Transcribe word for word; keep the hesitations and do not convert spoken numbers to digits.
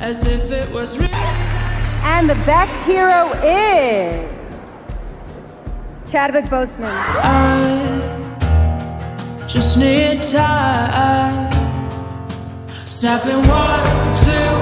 as if it was real. And the best hero is Chadwick Boseman. I just need time. Snapping one, two.